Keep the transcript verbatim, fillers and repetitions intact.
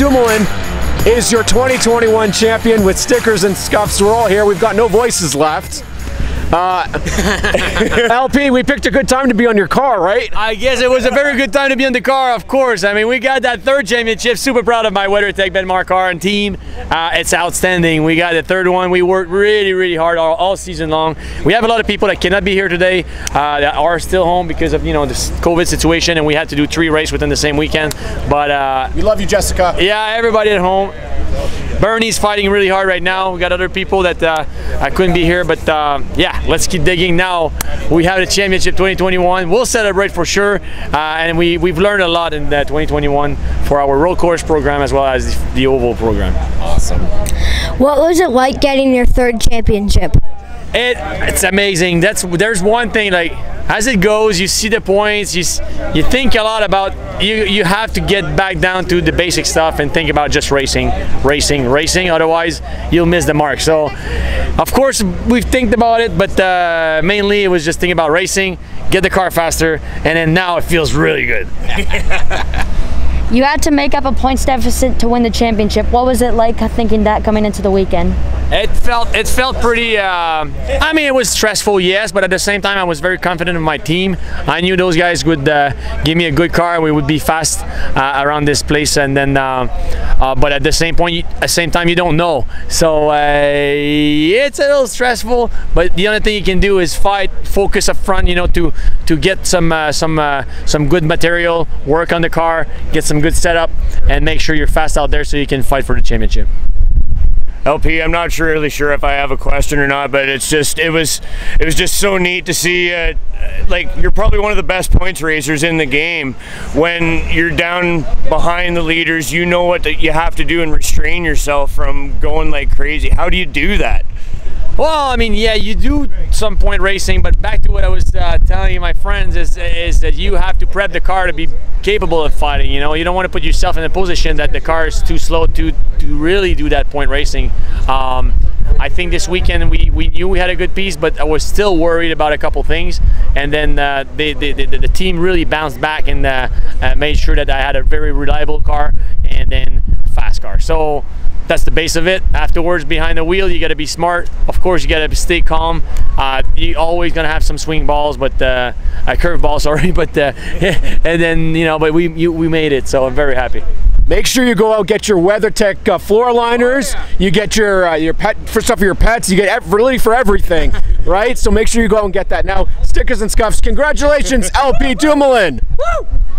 Dumoulin is your twenty twenty-one champion with stickers and scuffs. We're all here. We've got no voices left. Uh, L P, we picked a good time to be on your car, right? I guess it was a very good time to be on the car, of course. I mean, we got that third championship. Super proud of my Weathertech Bellemare car and team. Uh, it's outstanding. We got the third one. We worked really, really hard all, all season long. We have a lot of people that cannot be here today uh, that are still home because of, you know, this COVID situation, and we had to do three races within the same weekend. But uh, we love you, Jessica. Yeah, everybody at home. Bernie's fighting really hard right now. We got other people that uh, I couldn't be here, but uh, yeah, let's keep digging now. We have the championship twenty twenty-one. We'll celebrate for sure, uh, and we, we've learned a lot in the twenty twenty-one for our road course program as well as the, the oval program. Awesome. What was it like getting your third championship? It, it's amazing. That's there's one thing, like, as it goes, you see the points, you, you think a lot about, you, you have to get back down to the basic stuff and think about just racing, racing, racing, otherwise you'll miss the mark. So, of course, we've think about it, but uh, mainly it was just thinking about racing, get the car faster, and then now it feels really good. You had to make up a points deficit to win the championship. What was it like thinking that coming into the weekend? It felt it felt pretty. Uh, I mean, it was stressful, yes, but at the same time, I was very confident in my team. I knew those guys would uh, give me a good car, and we would be fast uh, around this place. And then, uh, uh, but at the same point, at the same time, you don't know. So uh, it's a little stressful. But the only thing you can do is fight, focus up front, you know, to to get some uh, some uh, some good material, work on the car, get some good setup, and make sure you're fast out there so you can fight for the championship. L P, I'm not sure, really sure if I have a question or not, but it's just it was it was just so neat to see. Uh, like, you're probably one of the best points racers in the game. When you're down behind the leaders, you know what you have to do and restrain yourself from going like crazy. How do you do that? Well, I mean, yeah, you do some point racing, but back to what I was uh, telling you, my friends, is, is that you have to prep the car to be capable of fighting. You know, you don't want to put yourself in a position that the car is too slow to, to really do that point racing. Um, I think this weekend we, we knew we had a good piece, but I was still worried about a couple things. And then uh, they, they, they, the team really bounced back and uh, uh, made sure that I had a very reliable car and then a fast car. So that's the base of it. Afterwards, behind the wheel, you got to be smart. Of course, you got to stay calm. Uh, you're always gonna have some swing balls, but uh, uh, curve balls, sorry. But uh, and then, you know, but we you, we made it, so I'm very happy. Make sure you go out, get your WeatherTech uh, floor liners. Oh, yeah. You get your uh, your pet for stuff for your pets. You get really for everything, right? So make sure you go out and get that now. Stickers and scuffs. Congratulations, L P Dumoulin. Woo!